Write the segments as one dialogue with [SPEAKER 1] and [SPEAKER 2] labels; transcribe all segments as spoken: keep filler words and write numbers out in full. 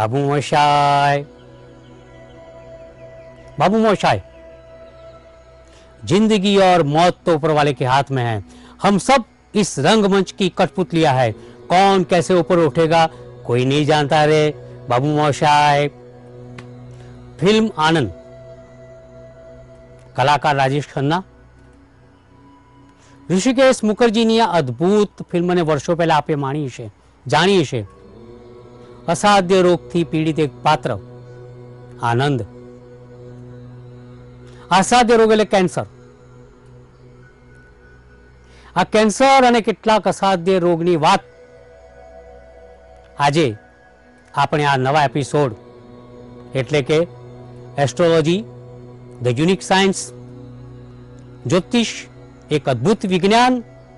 [SPEAKER 1] बाबू मोशाय, बाबू मोशाय, जिंदगी और मौत तो ऊपर वाले के हाथ में है। हम सब इस रंगमंच की कठपुतलियां है। कौन कैसे ऊपर उठेगा कोई नहीं जानता रे बाबू मोशाय। फिल्म आनंद, कलाकार राजेश खन्ना, ऋषिकेश मुखर्जीની આ અદ્ભુત ફિલ્મને વર્ષો પહેલા આપે માણી છે, જાણી છે। અસાધ્ય રોગથી પીડિત એક પાત્ર આનંદ, અસાધ્ય રોગ એટલે કેન્સર। આ કેન્સર અને કેટલાક અસાધ્ય રોગની વાત આજે આપણે આ નવા એપિસોડ એટલે કે એસ્ટ્રોલોજી, ધ યુનિક સાયન્સ, જ્યોતિષ, એક અદ્ભુત વિજ્ઞાન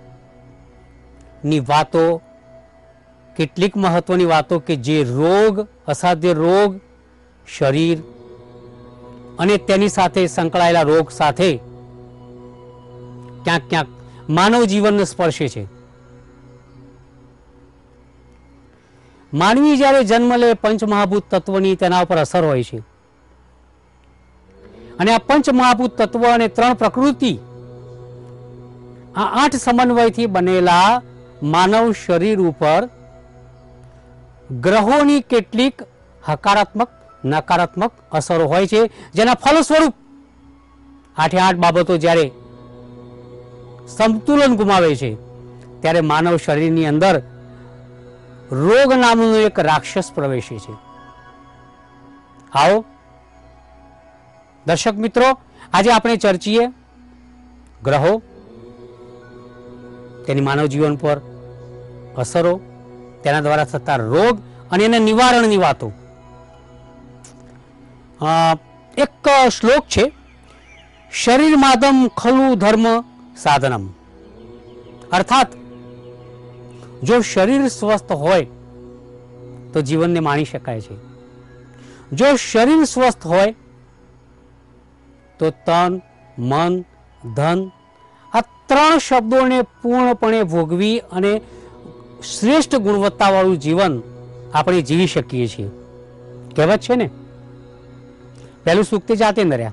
[SPEAKER 1] ની વાતો, કેટલીક મહત્વની વાતો કે જે રોગ, અસાધ્ય રોગ, શરીર અને તેની સાથે સંકળાયેલા રોગ સાથે ક્યાંક ક્યાંક માનવ જીવનને સ્પર્શે છે। માનવી જ્યારે જન્મ લે પંચમહાભૂત તત્વની તેના ઉપર અસર હોય છે અને આ પંચમહાભૂત તત્વ અને ત્રણ પ્રકૃતિ, આ આઠ સમન્વયથી બનેલા માનવ શરીર ઉપર ગ્રહોની કેટલીક હકારાત્મક, નકારાત્મક અસરો હોય છે, જેના ફળ સ્વરૂપ આઠે આઠ બાબતો જ્યારે સંતુલન ગુમાવે છે ત્યારે માનવ શરીરની અંદર રોગ નામનો એક રાક્ષસ પ્રવેશે છે। આવો દર્શક મિત્રો, આજે આપણે ચર્ચીએ ગ્રહો, તેની માનવ જીવન પર અસરો, તેના દ્વારા થતા રોગ અને એના નિવારણની વાતો। એક શ્લોક છે, શરીર માદમ ખલુ ધર્મ સાધનમ, અર્થાત જો શરીર સ્વસ્થ હોય તો જીવનને માણી શકાય છે, જો શરીર સ્વસ્થ હોય તો તન, મન, ધન આ ત્રણ શબ્દોને પૂર્ણપણે ભોગવી અને શ્રેષ્ઠ ગુણવત્તાવાળું જીવન આપણે જીવી શકીએ છીએ। કહેવત છે ને, પહેલું સૂક્ત જાતેન્દ્ર્યા।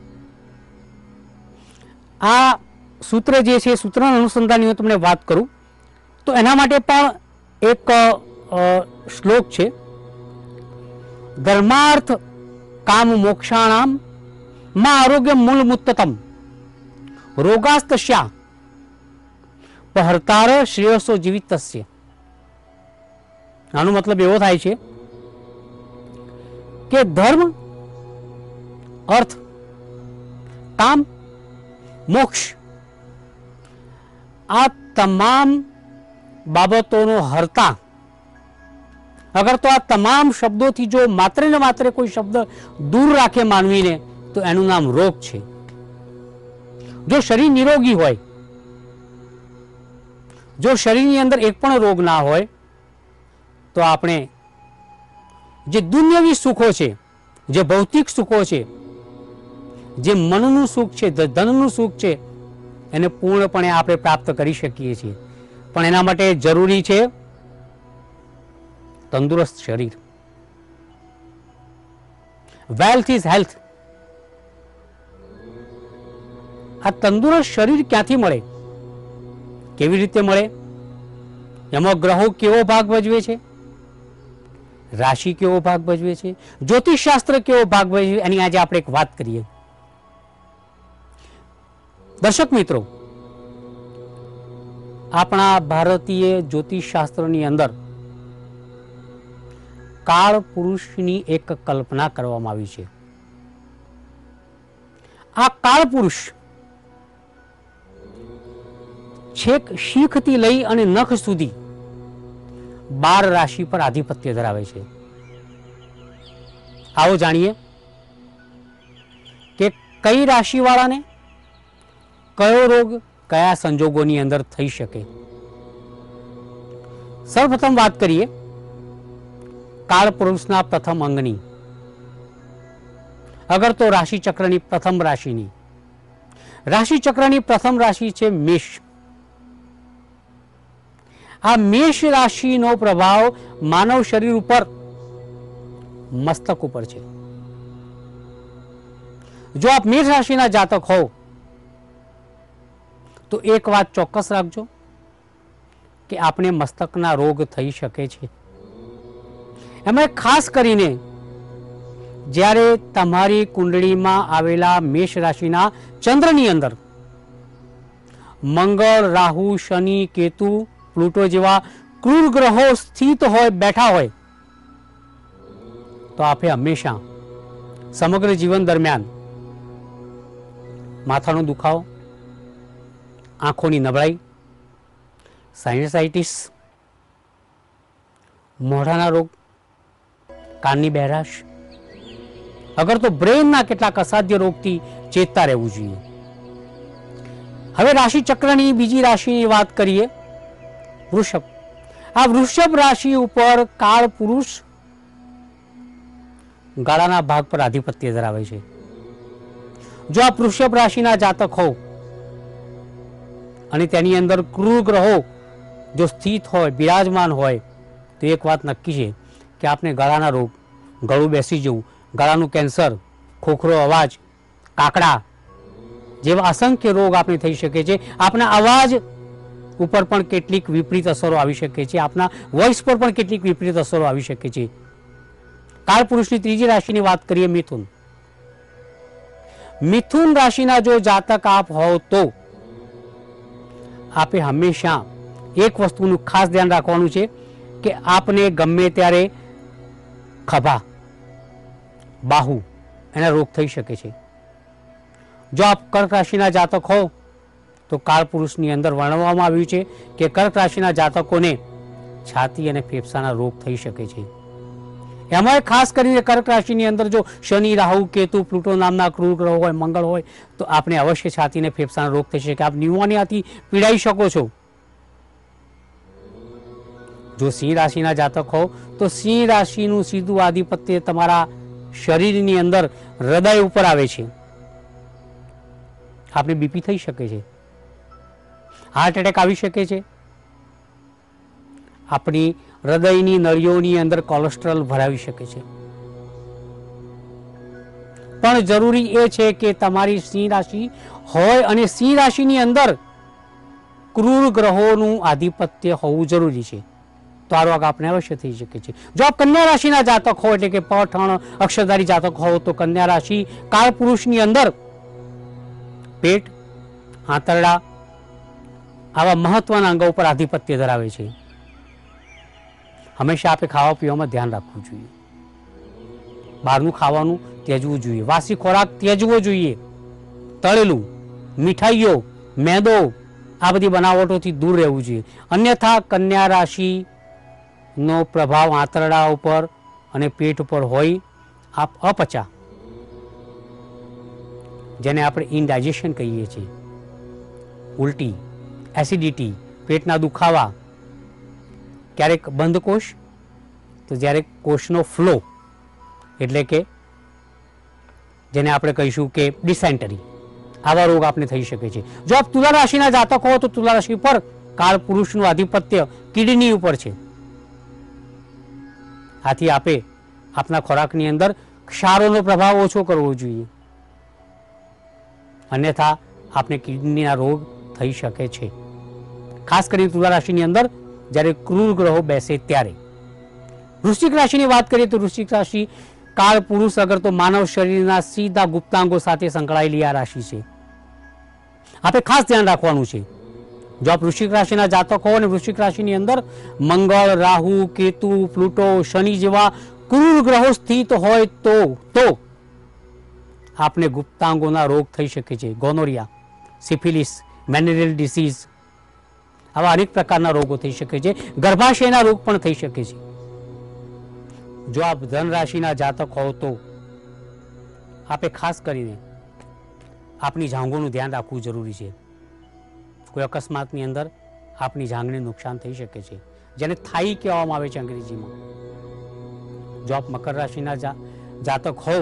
[SPEAKER 1] આ સૂત્ર જે છે, સૂત્રના અનુસંધાનની હું તમને વાત કરું તો એના માટે પણ એક શ્લોક છે, ધર્માર્થ કામ મોક્ષાણામ માં આરોગ્ય મૂળ મુત્તતમ રોગાસ્તસ્યા પહર્તાર શ્રેયસો જીવિતસ્ય। આનો મતલબ એવો થાય છે કે ધર્મ, અર્થ, કામ, મોક્ષ આ તમામ બાબતોનો હરતા, અગર તો આ તમામ શબ્દોથી જો માત્ર ને માત્ર કોઈ શબ્દ દૂર રાખે માનવીને તો એનું નામ રોગ છે। જો શરીર નિરોગી હોય, જો શરીરની અંદર એક પણ રોગ ના હોય તો આપણે જે દુન્યવી સુખો છે, જે ભૌતિક સુખો છે, જે મનનું સુખ છે, ધનનું સુખ છે, એને પૂર્ણપણે આપણે પ્રાપ્ત કરી શકીએ છીએ। પણ એના માટે જરૂરી છે તંદુરસ્ત શરીર। Wealth is health. આ તંદુરસ્ત શરીર ક્યાંથી મળે, કેવી રીતે મળે, એમાં ગ્રહો કેવો ભાગ ભજવે છે, રાશિ કેવો ભાગ ભજવે છે, જ્યોતિષ શાસ્ત્ર કેવો ભાગ ભજવે, એની આજે આપણે એક વાત કરીએ। દર્શક મિત્રો, આપણા ભારતીય જ્યોતિષ શાસ્ત્રની અંદર કાળ પુરુષની એક કલ્પના કરવામાં આવી છે। આ કાળ પુરુષ છેક શીખથી લઈ અને નખ સુધી બાર રાશિ પર આધિપત્ય ધરાવે છે। આવો જાણીએ કે કઈ રાશિવાળાને કયો રોગ કયા સંજોગોની અંદર થઈ શકે। સૌપ્રથમ વાત કરીએ કાળ પુરુષના પ્રથમ અંગની, અગર તો રાશિ ચક્રની પ્રથમ રાશિની। રાશિ ચક્રની પ્રથમ રાશિ છે મેષ। આ મેષ રાશિનો પ્રભાવ માનવ શરીર ઉપર મસ્તક ઉપર છે. જો આપ મેષ રાશિના જાતક હોવ તો એક વાત ચોક્કસ રાખજો કે આપણે મસ્તકના રોગ થઈ શકે છે. એમાં ખાસ કરીને જ્યારે તમારી કુંડળીમાં આવેલા મેષ રાશિના ચંદ્રની અંદર મંગળ, રાહુ, શનિ, કેતુ, પ્લુટો જેવા ક્રૂર ગ્રહો સ્થિત હોય, બેઠા હોય, તો આપણે હંમેશા સમગ્ર જીવન દરમિયાન માથાનો દુખાવો, આંખોની નબળાઈ, સાઇનસાઇટિસ, મોઢાના રોગ, કાનની બહેરાશ, અગર તો બ્રેનના કેટલાક અસાધ્ય રોગથી ચેતતા રહેવું જોઈએ. હવે રાશિ ચક્રની બીજી રાશિની વાત કરીએ, વૃષભ. આ વૃષભ રાશિ ઉપર કાળ પુરુષ ગાળાના ભાગ પર આધિપત્ય ધરાવે છે. જો આ વૃષભ રાશિના જાતક હો અને તેની અંદર ક્રૂર ગ્રહો જો સ્થિત હોય, બિરાજમાન હોય, તો એક વાત નક્કી છે કે આપને ગળાના રોગ, ગળું બેસી જવું, ગળાનું કેન્સર, ખોખરો અવાજ, કાકડા જેવા અસંખ્ય રોગ આપણે થઈ શકે છે. આપના અવાજ ઉપર પણ કેટલીક વિપરીત અસરો આવી શકે છે, આપના વોઇસ પર પણ કેટલીક વિપરીત અસરો આવી શકે છે. કાળ પુરુષની ત્રીજી રાશિની વાત કરીએ, મિથુન. મિથુન રાશિના જો જાતક આપ હોવ તો આપે હંમેશા એક વસ્તુનું ખાસ ધ્યાન રાખવાનું છે કે આપને ગમે ત્યારે ખભા, બાહુ એના રોગ થઈ શકે છે. જો આપ કર્ક રાશિના જાતક હો તો કાળ પુરુષની અંદર વર્ણવવામાં આવ્યું છે કે કર્ક રાશિના જાતકોને છાતી અને ફેફસાના રોગ થઈ શકે છે. એમાં ખાસ કરીને કર્ક રાશિની અંદર જો શનિ, રાહુ, કેતુ, પ્લુટો નામના ક્રૂર ગ્રહો હોય, મંગળ હોય, તો આપણે અવશ્ય છાતી અને ફેફસાના રોગ થઈ શકે. આપ ન્યુમોનિયાથી પીડાઈ શકો છો. જો સિંહ રાશિના જાતક હો તો સિંહ રાશિનું સીધું આધિપત્ય તમારા શરીરની અંદર હૃદય ઉપર આવે છે. આપને બીપી થઈ શકે છે, હાર્ટ એટેક આવી શકે છે, આપણી હૃદયની નળીઓની અંદર કોલેસ્ટ્રોલ ભરાવી શકે છે. પણ જરૂરી એ છે કે તમારી સિંહ રાશિ હોય અને સિંહ રાશિની અંદર ક્રૂર ગ્રહોનું આધિપત્ય હોવું જરૂરી છે. તો આ રોગ આપને અવશ્ય થઈ શકે છે. જો આપ કન્યા રાશિના જાતક હો એટલે કે પઠણ અક્ષરધારી જાતક હો તો કન્યા રાશિ કાળ પુરુષની અંદર પેટ, આંતરડા આવા મહત્વના અંગો ઉપર આધિપત્ય ધરાવે છે. હંમેશા આપણે ખાવા પીવામાં ધ્યાન રાખવું જોઈએ. બહારનું ખાવાનું ત્યજવું જોઈએ, વાસી ખોરાક ત્યજવો જોઈએ, તળેલું, મીઠાઈઓ, મેદો આ બધી બનાવટોથી દૂર રહેવું જોઈએ. અન્યથા કન્યા રાશિનો પ્રભાવ આંતરડા ઉપર અને પેટ ઉપર હોય આપ અપચા, જેને આપણે ઇનડાઇજેશન કહીએ છીએ, ઉલટી, એસિડિટી, પેટના દુખાવા, ક્યારેક બંધ કોષ તો જ્યારે કોષનો ફ્લો એટલે કે જેને આપણે કહીશું કે ડિસેન્ટરી, આવા રોગ આપને થઈ શકે છે. જો આપ તુલા રાશિના જાતક હો તો તુલા રાશિ પર કાળ પુરુષનું આધિપત્ય કિડની ઉપર છે. આથી આપે આપના ખોરાકની અંદર ક્ષારોનો પ્રભાવ ઓછો કરવો જોઈએ, અન્યથા આપને કિડનીના રોગ થઈ શકે છે. ખાસ કરીને તુલા રાશિની અંદર જ્યારે ક્રૂર ગ્રહો બેસે ત્યારે. વૃશ્ચિક રાશિની વાત કરીએ તો વૃશ્ચિક રાશિ કાળ પુરુષ અગર તો માનવ શરીરના સીધા ગુપ્તાંગો સાથે સંકળાયેલી આ રાશિ છે. આપણે ખાસ ધ્યાન રાખવાનું છે. જો આપ વૃશ્ચિક રાશિના જાતક હો અને વૃશ્ચિક રાશિની અંદર મંગળ, રાહુ, કેતુ, પ્લુટો, શનિ જેવા ક્રૂર ગ્રહો સ્થિત હોય તો તો આપને ગુપ્તાંગોના રોગ થઈ શકે છે. ગોનોરિયા, સિફિલિસ, મેનેરિયલ ડિસીઝ આવા અનેક પ્રકારના રોગો થઈ શકે છે. ગર્ભાશયના રોગ પણ થઈ શકે છે. જો આપ ધન રાશિના જાતક હોવ તો આપે ખાસ કરીને આપની જાંઘોનું ધ્યાન રાખવું જરૂરી છે. કોઈ અકસ્માતની અંદર આપની જાંઘને નુકસાન થઈ શકે છે, જેને થાઈ કહેવામાં આવે છે અંગ્રેજીમાં. જો આપ મકર રાશિના જાતક હોવ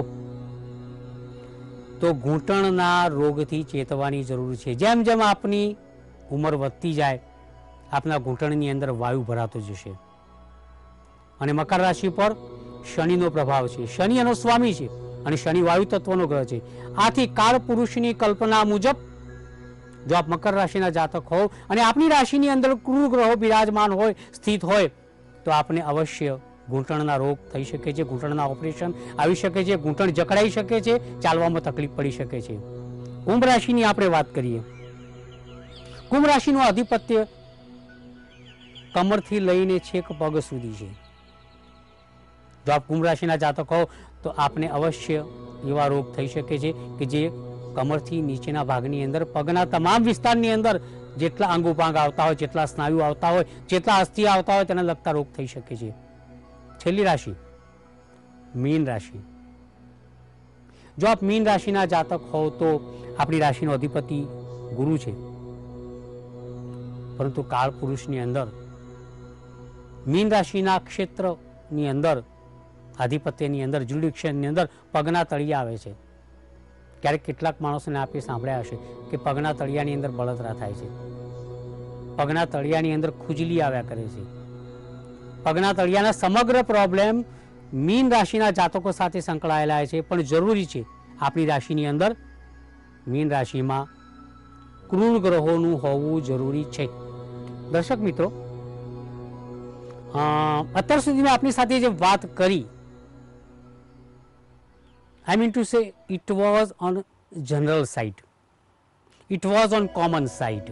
[SPEAKER 1] તો ઘૂંટણના રોગથી ચેતવાની જરૂર છે. જેમ જેમ આપની ઉંમર વધતી જાય આપના ઘૂંટણની અંદર વાયુ ભરાતો જશે. અને મકર રાશિ પર શનિનો પ્રભાવ છે. શનિ એનો સ્વામી છે અને શનિ વાયુ તત્વનો ગ્રહ છે. આથી કાળ પુરુષની કલ્પના મુજબ જો આપ મકર રાશિના જાતક હોવ અને આપની રાશિની અંદર ક્રૂર ગ્રહો બિરાજમાન હોય, સ્થિત હોય, તો આપને અવશ્ય ઘૂંટણના રોગ થઈ શકે છે, ઘૂંટણના ઓપરેશન આવી શકે છે, ઘૂંટણ જકડાઈ શકે છે, ચાલવામાં તકલીફ પડી શકે છે. કુંભ રાશિની આપણે વાત કરીએ. કુંભ રાશિનું આધિપત્ય કમરથી લઈને છેક પગ સુધી છે. જો આપ કુંભ રાશિના જાતક હો તો આપને અવશ્ય એવા રોગ થઈ શકે છે કે જે કમરથી નીચેના ભાગની અંદર પગના તમામ વિસ્તારની અંદર જેટલા અંગ ઉપાંગ આવતા હોય, જેટલા સ્નાયુ આવતા હોય, જેટલા અસ્થિ આવતા હોય, તેને લગતા રોગ થઈ શકે છે. છેલ્લી રાશિ મીન રાશિ. જો આપ મીન રાશિના જાતક હોવ તો આપણી રાશિનો અધિપતિ ગુરુ છે, પરંતુ કાળ પુરુષની અંદર મીન રાશિના ક્ષેત્રની અંદર આધિપત્યની અંદર જ્યુડિક્શનની અંદર પગના તળિયા આવે છે. ક્યારેક કેટલાક માણસોને આપે સાંભળ્યા હશે કે પગના તળિયાની અંદર બળતરા થાય છે, પગના તળિયાની અંદર ખુજલી આવ્યા કરે છે. પગના તળિયાના સમગ્ર પ્રોબ્લેમ મીન રાશિના જાતકો સાથે સંકળાયેલા છે, પણ જરૂરી છે આપણી રાશિની અંદર મીન રાશિમાં ક્રૂર ગ્રહોનું હોવું જરૂરી છે. દર્શક મિત્રો, અત્યાર સુધી મેં આપની સાથે જે વાત કરી, I mean to say it was on general side, it was on common side.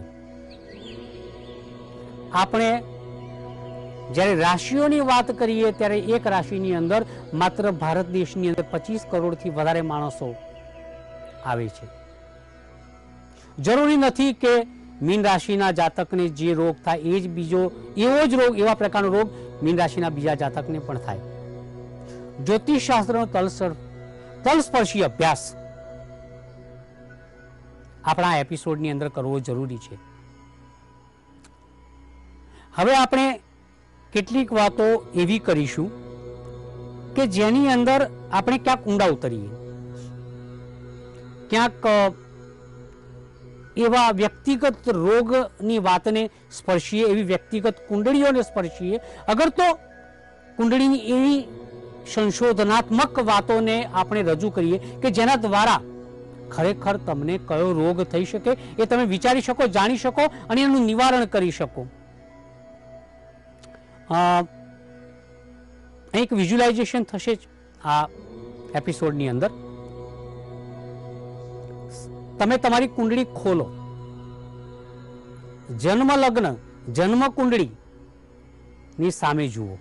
[SPEAKER 1] આપણે જ્યારે રાશિઓની વાત કરીએ ત્યારે એક રાશિની અંદર માત્ર ભારત દેશની અંદર પચીસ કરોડથી વધારે માણસો આવે છે. જરૂરી નથી કે મીન રાશિના જાતકને જે રોગ થાય એ જ બીજો એવો જ રોગ, એવા પ્રકારનો રોગ મીન રાશિના બીજા જાતકને પણ થાય. જ્યોતિષ શાસ્ત્રનો તલસર તલસ્પર્શી અભ્યાસ આપણા એપિસોડની અંદર કરવો જરૂરી છે. હવે આપણે કેટલીક વાતો એવી કરીશું કે જેની અંદર આપણે ક્યાંક ઊંડા ઉતરીએ, ક્યાંક એવા વ્યક્તિગત રોગની વાતને સ્પર્શીએ, એવી વ્યક્તિગત કુંડળીઓને સ્પર્શીએ. અગર તો કુંડળીની એવી સંશોધનાત્મક વાતોને આપણે રજૂ કરીએ કે જેના દ્વારા ખરેખર તમને કયો રોગ થઈ શકે એ તમે વિચારી શકો, જાણી શકો અને એનું નિવારણ કરી શકો. એક વિઝ્યુલાઇઝેશન થશે જ આ એપિસોડની અંદર. તમે તમારી કુંડળી ખોલો, જન્મ લગ્ન જન્મ કુંડળી ની સામે જુઓ.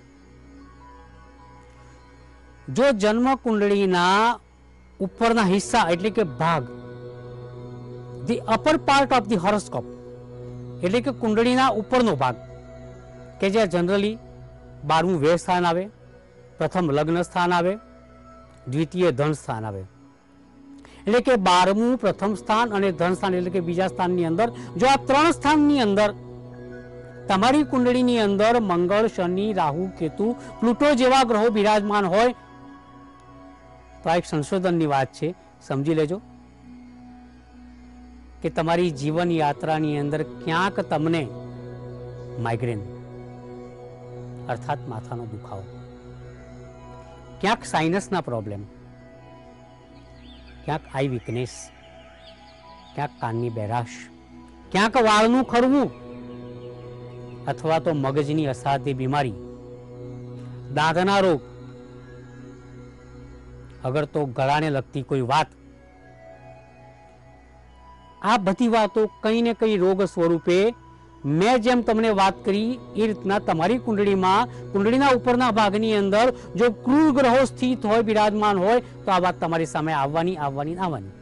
[SPEAKER 1] જો જન્મ કુંડળીના ઉપરના હિસ્સા એટલે કે ભાગ, the upper part of the horoscope એટલે કે કુંડળીના ઉપરનો ભાગ કે જ્યાં જનરલી બારમું વ્યય સ્થાન આવે, પ્રથમ લગ્ન સ્થાન આવે, દ્વિતીય ધન સ્થાન આવે, એટલે કે બારમું પ્રથમ સ્થાન અને ધન સ્થાન એટલે કે બીજા સ્થાનની અંદર જો આ ત્રણ સ્થાનની અંદર તમારી કુંડળીની અંદર મંગળ, શનિ, રાહુ, કેતુ, પ્લુટો જેવા ગ્રહો બિરાજમાન હોય તો આ એક સંશોધનની વાત છે, સમજી લેજો કે તમારી જીવન યાત્રાની અંદર ક્યાંક તમને માઇગ્રેન અર્થાત માથાનો દુખાવો, ક્યાંક સાઇનસના પ્રોબ્લેમ, ક્યાંક આઈ વીકનેસ, ક્યાંક કાનની બેરાશ, ક્યાંક વાળનું ખરવું અથવા તો મગજની અસાધ્ય બીમારી, દાંતના રોગ, અગર તો ગળાને લગતી કોઈ વાત, આ બધી વાતો કઈ ને કઈ રોગ સ્વરૂપે મેં જેમ તમને વાત કરી એ રીતના તમારી કુંડળીમાં કુંડળીના ઉપરના ભાગની અંદર જો ક્રૂર ગ્રહો સ્થિત હોય, બિરાજમાન હોય તો આ વાત તમારી સામે આવવાની આવવાની આવવાની.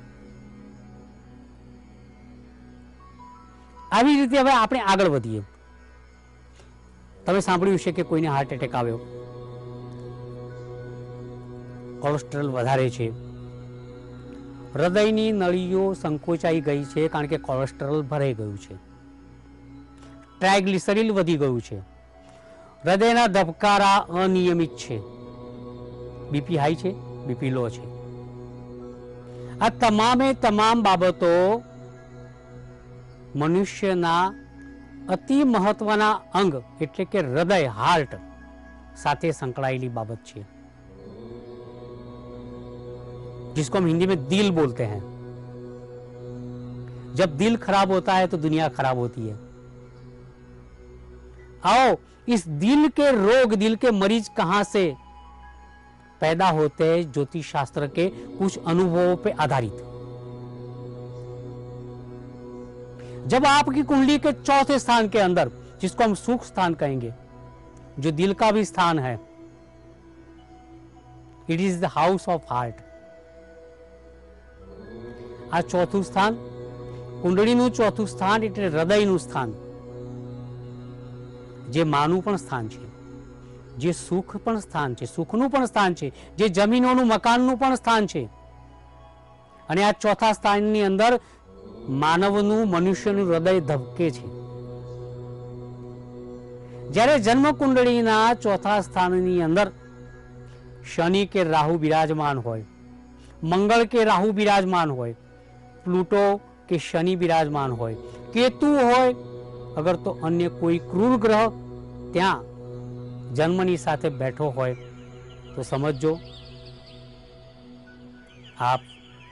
[SPEAKER 1] આવી રીતે હવે આપણે આગળ વધીએ. તમે સાંભળ્યું છે કે કોઈને હાર્ટ એટેક આવ્યો, કોલેસ્ટ્રોલ વધારે છે, હૃદયની નળીઓ સંકોચાઈ ગઈ છે કારણ કે કોલેસ્ટ્રોલ ભરાઈ ગયું છે, ટ્રાયગ્લિસરીલ વધી ગયું છે, હૃદયના ધબકારા અનિયમિત છે, બીપી હાઈ છે, બીપી લો છે. આ તમામે તમામ બાબતો મનુષ્યના અતિ મહત્વના અંગ એટલે કે હૃદય, હાર્ટ સાથે સંકળાયેલી બાબત છે. जिसको हम हिंदी में दिल बोलते हैं। जब दिल खराब होता है तो दुनिया खराब होती है। आओ, इस दिल के रोग, दिल के मरीज कहां से पैदा होते हैं? ज्योतिष शास्त्र के कुछ अनुभवों पे आधारित। जब आपकी कुंडली के चौथे स्थान के अंदर, जिसको हम सुख स्थान कहेंगे, जो दिल का भी स्थान है, it is the house of heart. आ चौथું સ્થાન, કુંડળીનું ચોથું સ્થાન એટલે હૃદયનું સ્થાન, જે માનું પણ સ્થાન છે, જે સુખ પણ સ્થાન છે, સુખનું પણ સ્થાન છે, જે જમીનોનું મકાનનું પણ સ્થાન છે। અને આ ચોથા સ્થાનની અંદર માનવનું, મનુષ્યનું હૃદય ધબકે છે। જ્યારે જન્મ કુંડળીના ચોથા સ્થાનની અંદર શનિ કે રાહુ બિરાજમાન હોય, મંગળ કે રાહુ બિરાજમાન હોય, પ્લુટો કે શનિ બિરાજમાન હોય, કેતુ હોય, અગર તો અન્ય કોઈ ક્રૂર ગ્રહ ત્યાં જન્મની સાથે બેઠો હોય, તો સમજો आप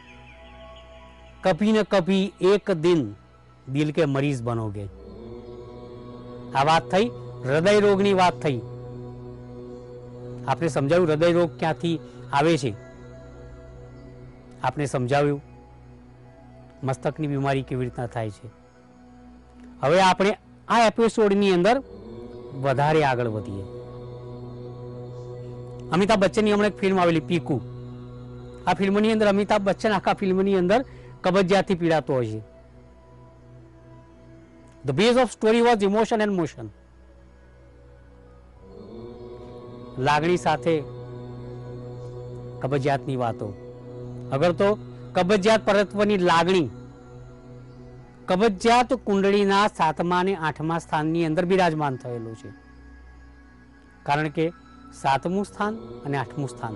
[SPEAKER 1] कभी न कभी एक दिन दिल के मरीज बनोगे। आ बात थई हृदय रोगनी बात थई। आपने समझाव्યું हृदय रोग ક્યાંથી આવે છે, आपने સમજાવ્યું મસ્તકની બીમારી કેવી રીતના થાય છે। હવે આપણે આ એપિસોડની અંદર વધારે આગળ વધીએ। અમિતાભ બચ્ચનની હમણાં એક ફિલ્મ આવેલી પીકુ। આ ફિલ્મની અંદર અમિતાભ બચ્ચન આખા ફિલ્મની અંદર કબજિયાતથી પીડાતો હોય છે। The base of story was emotion and motion. લાગણી સાથે કબજિયાતની વાતો। અગર તો કબજિયાત પરત્વની લાગણી, કબજિયાત કુંડળીના સાતમા ને આઠમા સ્થાનની અંદર બિરાજમાન થયેલું છે। કારણ કે સાતમું સ્થાન અને આઠમું સ્થાન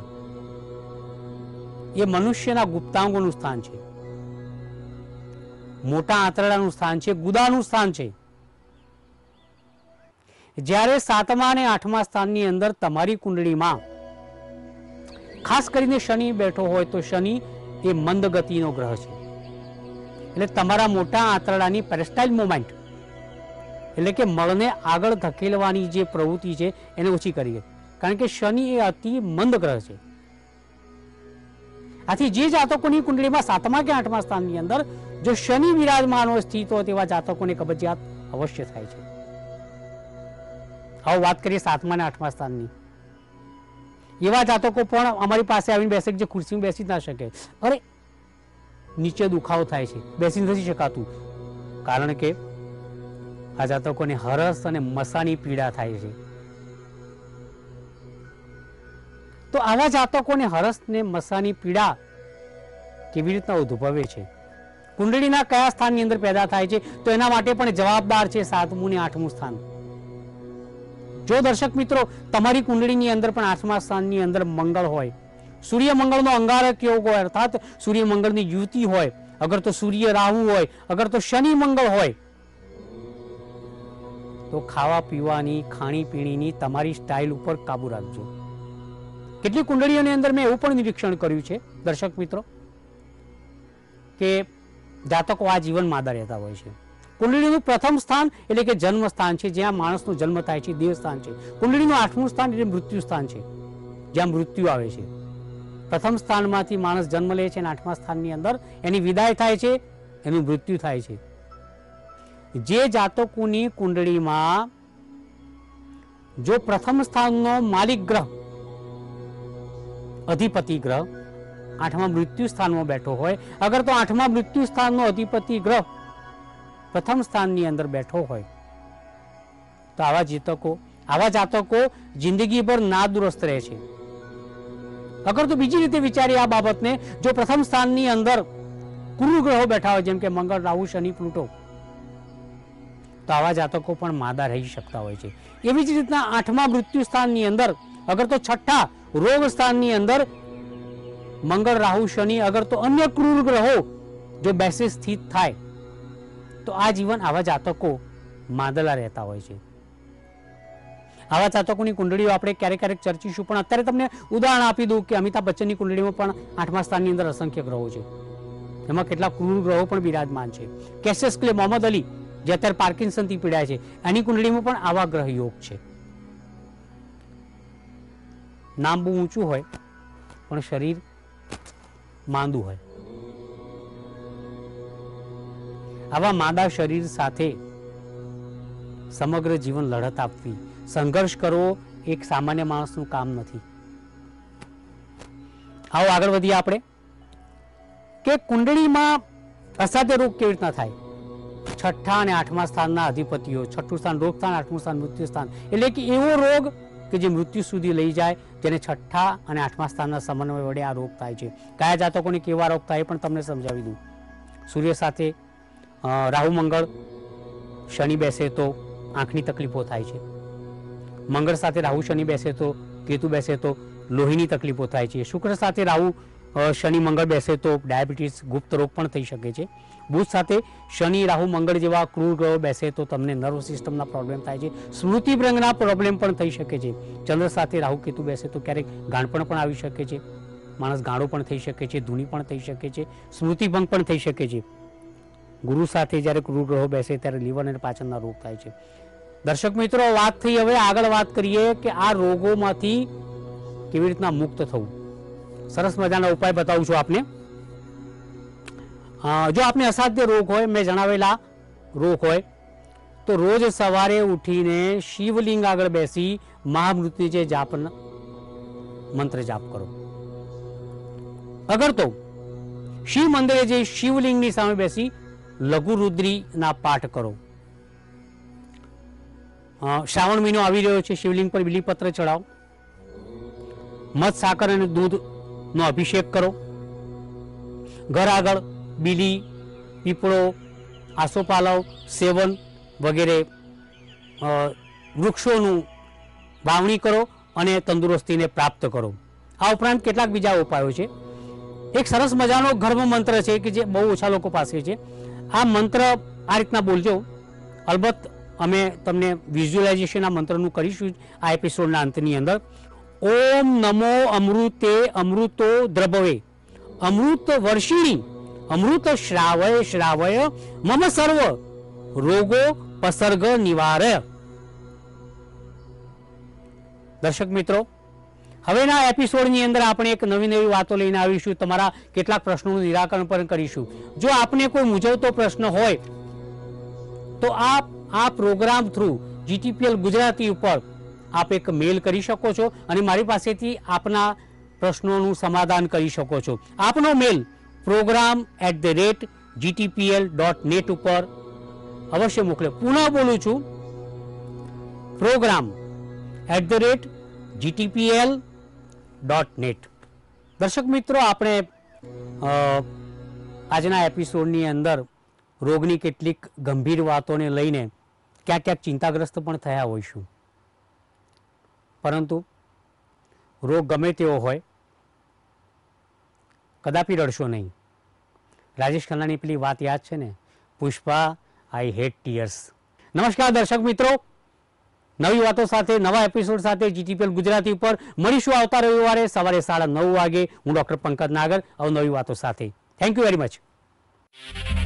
[SPEAKER 1] એ મનુષ્યના ગુપ્તાંગોનું સ્થાન છે, મોટા આંતરડાનું સ્થાન છે, ગુદાનું સ્થાન છે। જ્યારે સાતમા અને આઠમા સ્થાનની અંદર તમારી કુંડળીમાં ખાસ કરીને શનિ બેઠો હોય તો શનિ એ મંદ ગતિનો ગ્રહ છે। એટલે તમારા મોટા આંતરડાની પેરેસ્ટાઇલ મોમેન્ટ, એટલે કે મળને આગળ ધકેલવાની જે પ્રવૃત્તિ છે એને ઓછી કરી દે। કારણ કે શનિ એ અતિ મંદ ગ્રહ છે। આથી જે જાતકોની કુંડળીમાં સાતમા કે આઠમા સ્થાનની અંદર જો શનિ વિરાજમાન હોય, સ્થિત હોય, તેવા જાતકોને કબજિયાત અવશ્ય થાય છે। હવે વાત કરીએ સાતમા અને આઠમા સ્થાનની। એવા જાતકો પણ અમારી પાસે આવીને બેસે જે ખુરશીમાં બેસી ના શકે, અરે નીચે દુખાવો થાય છે, બેસી નથી શકાતું, કારણ કે આ જાતકોને હરસ અને મસાની પીડા થાય છે। તો આવા જાતકોને હરસ ને મસાની પીડા કેવી રીતના ઉદ્ભવે છે, કુંડળીના કયા સ્થાનની અંદર પેદા થાય છે, તો એના માટે પણ જવાબદાર છે સાતમું ને આઠમું સ્થાન। જો દર્શક મિત્રો તમારી કુંડળીની અંદર પણ આઠમા સ્થાનની અંદર મંગળ હોય, સૂર્ય મંગળનો અંગારક યોગ હોય, અર્થાત સૂર્ય મંગળની યુતિ હોય, અગર તો સૂર્ય રાહુ હોય, અગર તો શનિ મંગળ હોય, તો ખાવા પીવાની, ખાણી પીણીની તમારી સ્ટાઇલ ઉપર કાબુ રાખજો। કેટલી કુંડળીઓની અંદર મેં એવું પણ નિરીક્ષણ કર્યું છે દર્શક મિત્રો કે જાતકો આ જીવન માદા રહેતા હોય છે। કુંડળીનું પ્રથમ સ્થાન એટલે કે જન્મ સ્થાન છે, જ્યાં માણસનો જન્મ થાય છે, દેહ સ્થાન છે। કુંડળીનું આઠમું સ્થાન એટલે મૃત્યુ સ્થાન છે, જ્યાં મૃત્યુ આવે છે। પ્રથમ સ્થાનમાંથી માણસ જન્મ લે છે અને આઠમા સ્થાનની અંદર એની વિદાય થાય છે, એનું મૃત્યુ થાય છે। જે જાતકોની કુંડળીમાં જો પ્રથમ સ્થાનનો માલિક ગ્રહ, અધિપતિ ગ્રહ આઠમા મૃત્યુ સ્થાનમાં બેઠો હોય, અગર તો આઠમા મૃત્યુ સ્થાનનો અધિપતિ ગ્રહ પ્રથમ સ્થાનની અંદર બેઠો હોય, તો આવા જાતકો આવા જાતકો જિંદગીભર નાદુરસ્ત રહે છે। અગર તો બીજી રીતે વિચારીએ આ બાબતને, જો પ્રથમ સ્થાનની અંદર ક્રૂર ગ્રહો બેઠા હોય, જેમ કે મંગળ, રાહુ, શનિ, પ્લુટો, તો આવા જાતકો પણ માદા રહી શકતા હોય છે। એવી જ રીતના આઠમા મૃત્યુ સ્થાનની અંદર, અગર તો છઠ્ઠા રોગ સ્થાનની અંદર મંગળ, રાહુ, શનિ, અગર તો અન્ય ક્રૂર ગ્રહો જો બેસે સ્થિત થાય, તો આ જીવન આવા જાતકો માદલા રહેતા હોય છે। આવા જાતકોની કુંડળીઓ આપણે ક્યારેક ક્યારેક ચર્ચીશું, પણ અત્યારે તમને ઉદાહરણ આપી દઉં કે અમિતાભ બચ્ચનની કુંડળીમાં પણ આઠમા સ્થાનની અંદર અસંખ્ય ગ્રહો છે, એમાં કેટલાક ક્રૂર ગ્રહો પણ બિરાજમાન છે. કેસિયસ ક્લે મોહમ્મદ અલી જે અત્યારે પાર્કિન્સનથી પીડાય છે, એની કુંડળીમાં પણ આવા ગ્રહ યોગ છે. નામ બહુ ઊંચું હોય પણ શરીર માંદું હોય. આવા માંદા શરીર સાથે સમગ્ર જીવન લડત આપવી, સંઘર્ષ કરવો એક સામાન્ય માણસનું કામ નથી. આવો આગળ વધીએ આપણે કે કુંડળીમાં અસાધ્ય રોગ કેવી રીતના થાય. છઠ્ઠા અને આઠમા સ્થાનના અધિપતિઓ, છઠ્ઠું સ્થાન રોગ સ્થાન, આઠમું સ્થાન મૃત્યુ સ્થાન, એટલે કે એવો રોગ કે જે મૃત્યુ સુધી લઈ જાય, જેને છઠ્ઠા અને આઠમા સ્થાનના સમન્વય વડે આ રોગ થાય છે. કયા જાતકોને કેવા રોગ થાય પણ તમને સમજાવી દઉં. સૂર્ય સાથે રાહુ મંગળ શનિ બેસે તો આંખની તકલીફો થાય છે. મંગળ સાથે રાહુ શનિ બેસે તો, કેતુ બેસે તો લોહીની તકલીફો થાય છે. શુક્ર સાથે રાહુ શનિ મંગળ બેસે તો ડાયાબિટીસ, ગુપ્ત રોગ પણ થઈ શકે છે. બુધ સાથે શનિ રાહુ મંગળ જેવા ક્રૂર ગ્રહો બેસે તો તમને નર્વ સિસ્ટમના પ્રોબ્લેમ થાય છે, સ્મૃતિ ભ્રંગના પ્રોબ્લેમ પણ થઈ શકે છે. ચંદ્ર સાથે રાહુ કેતુ બેસે તો ક્યારેક ગાંડપણ પણ આવી શકે છે, માણસ ગાળો પણ થઈ શકે છે, ધૂની પણ થઈ શકે છે, સ્મૃતિભંગ પણ થઈ શકે છે. ગુરુ સાથે જ્યારે ક્રૂર ગ્રહો બેસે ત્યારે લીવર અને પાચનના રોગ થાય છે. દર્શક મિત્રો, વાત થઈ, હવે આગળ વાત કરીએ કે આ રોગોમાંથી કેવી રીતના મુક્ત થવું. સરસ મજાના ઉપાય બતાવું છું આપને. જો આપને અસાધ્ય રોગ હોય, મેં જણાવેલા રોગ હોય, તો રોજ સવારે ઉઠીને શિવલિંગ આગળ બેસી મહામૃત્યુંજય જાપ મંત્ર જાપ કરો. અગર તો શિવ મંદિરે જઈ શિવલિંગની સામે બેસી લઘુરુદ્રીના પાઠ કરો. શ્રાવણ મહિનો આવી રહ્યો છે, શિવલિંગ પર બીલીપત્ર ચડાવો, મધ સાકર અને દૂધનો અભિષેક કરો. ઘર આગળ બીલી, પીપળો, આસોપાલવ, સેવન વગેરે વૃક્ષોનું વાવણી કરો અને તંદુરસ્તીને પ્રાપ્ત કરો. આ ઉપરાંત કેટલાક બીજા ઉપાયો છે. એક સરસ મજાનો ગર્ભ મંત્ર છે કે જે બહુ ઓછા લોકો પાસે છે. આ મંત્ર આ રીતના બોલજો. અલબત્ત અમે તમને વિઝ્યુઅલાઇઝેશન આ મંત્રનું કરીશું આ એપિસોડના અંતની અંદર. ઓમ નમો અમૃતે અમૃતો દ્રભવે અમૃત વર્ષિણી અમૃત શ્રાવય શ્રાવય મમ સર્વ રોગો પસર્ગ નિવારય. દર્શક મિત્રો, હવેના એપિસોડની અંદર આપણે એક નવી નવી વાતો લઈને આવીશું. તમારા કેટલાક પ્રશ્નોનું નિરાકરણ પણ કરીશું. જો આપને કોઈ મૂંઝવતો પ્રશ્ન હોય તો આપ આ પ્રોગ્રામ થ્રુ જીટીપીએલ ગુજરાતી ઉપર આપ એક મેલ કરી શકો છો અને મારી પાસેથી આપના પ્રશ્નોનું સમાધાન કરી શકો છો. આપનો mail program at the rate GTPL dot net ઉપર અવશ્ય મોકલે. પુનઃ બોલું છું, program at the rate GTPL dot net. દર્શક મિત્રો, આપણે આજના એપિસોડની અંદર રોગની કેટલીક ગંભીર વાતોને લઈને ક્યાંક ક્યાંક ચિંતાગ્રસ્ત પણ થયા હોઈશું, પરંતુ રોગ ગમે તેવો હોય કદાપી રડશો નહીં. રાજેશ ખન્નાની પેલી વાત યાદ છે ને, પુષ્પા આઈ હેટ ટીયર્સ. નમસ્કાર દર્શક મિત્રો, નવી વાતો સાથે નવા એપિસોડ સાથે જીટીપીએલ ગુજરાતી ઉપર મળીશું આવતા રવિવારે સવારે સાડા નવ વાગે. હું ડૉક્ટર પંકજ નાગર અવનવી વાતો સાથે. Thank you very much.